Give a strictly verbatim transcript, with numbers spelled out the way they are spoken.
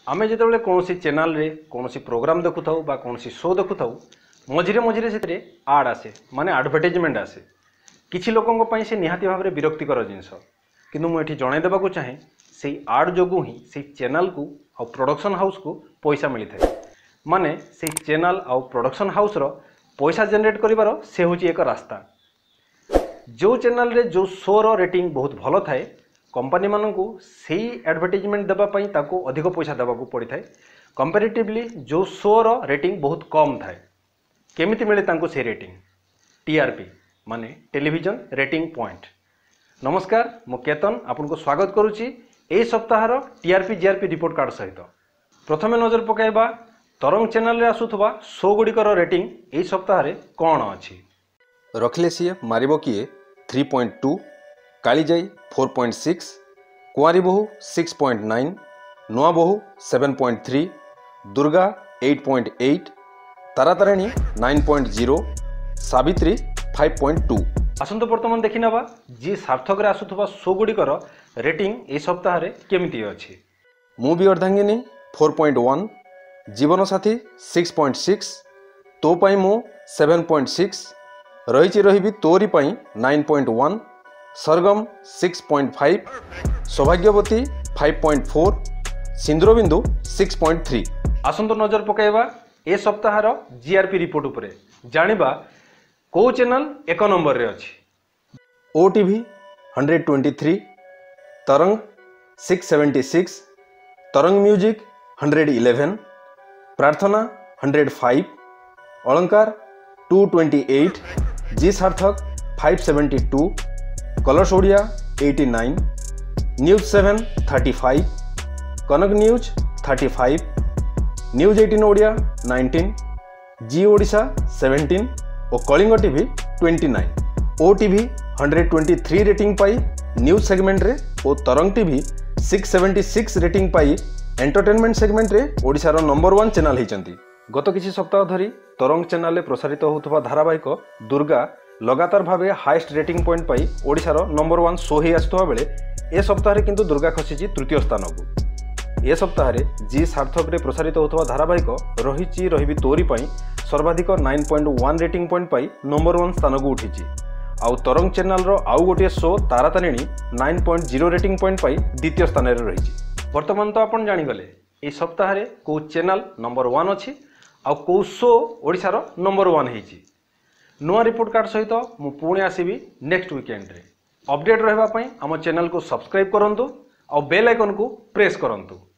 आमे जिते कौन चैनल रे कौन प्रोग्राम देखु था बा कौन शो देखु था मझिरे मझिरे से आड आसे माने एडवर्टाइजमेंट आसे किछि लोकंक पई से निहाती भाव में विरक्तिकर जिनस किंतु मुझे जणै देबाकू चाहे से आड जोगु ही से चैनल को आ प्रोडक्शन हाउस को पैसा मिली थाए माने से चैनल आ प्रोडक्शन हाउस रो पैसा जनरेट करिवार से होची एक रास्ता। जो चैनल रे जो शो रो रेटिंग बहुत भलो थाए कंपनी मानकू से एडवर्टाइजमेंट देबा पई ताको अधिक पैसा देबाकू पड़ी थाए कंपैरेटिवली जो शो रो रेटिंग बहुत कम थाए केमिति मिले तांको से रेटिंग टीआरपी माने टेलीविजन रेटिंग पॉइंट। नमस्कार मो केतन आपन को स्वागत करुच्ची ए सप्ताह टीआरपी जीआरपी रिपोर्ट कार्ड सहित। प्रथमे नजर पकाइबा तरंग चैनल रे आसुथबा शो गुड़िकर रेटिंग ए सप्ताह रे कौन अछि। रखले सीए मारिबो किए three point two, Kalijai four point six, Kuanri Bahu six point nine, Nua Bahu seven point three, Durga eight point eight, Taratarini nine point zero, Savitri five point two. आसंत वर्तमान देखि नबा जी सार्थक रे आसुथबा शो गुड़िकर रेटिंग ए सप्ताह रे केमिति अछि। Movie Ardhangini four point one, Jeevan Sathi six point six, तो पाई मु seven point six, Rahi Rahi Tori Pai nine point one, Sargam six point five, Saubhagyavati five point four, Sindurabindu six point three. आसंत नजर पकाइबा ए सप्ताह जीआरपी रिपोर्ट उपरे जानिबा को चैनल एक नंबर रे अछि। OTV hundred twenty three, Tarang six seventy six, Tarang music hundred eleven, Prarthana hundred five, Alankar two twenty eight, Zee Sarthak five seventy two, Colors Odia eighty nine, news seven thirty five, Kanak news thirty five, news eighteen Odia nineteen, Zee Odisha seventeen और Kalinga TV twenty nine. OTV hundred twenty three rating पाई news segment रे और Tarang TV six seventy six rating पाई entertainment segment रे ओडिशार number one channel होइचंती। गत किछि सप्ताह धरी तरंग चैनल रे प्रसारित होउथबा धारावाहिक दुर्गा लगातार भावे हाईएस्ट रेटिंग पॉइंट पाई ओडिशार नंबर वन शो ही आसुवा बेले ए सप्ताह रे किंतु दुर्गा खसीची तृतीय स्थान को। ए सप्ताह रे जी सार्थक रे प्रसारित होउथबा धारावाहिक रहिची रहिबी तोरी पाई सर्वाधिक nine point one rating point पाई नंबर वन स्थान को उठिची। आउ तरंग चैनल रो आउ गोटे show Taratarini nine point zero rating point पाई द्वितीय स्थान रे रहिची। वर्तमान तो आपण जानि गले ए सप्ताह रे को चैनल नंबर वन अछि आउ को शो ओडिशार नंबर वन हेची। नुआ रिपोर्ट कार्ड सहित मु पुणी आसीबी नेक्स्ट वीकेंड रे। अपडेट रहबा पई हम चैनल को सब्सक्राइब करंतु और बेल आइकन को प्रेस करंतु।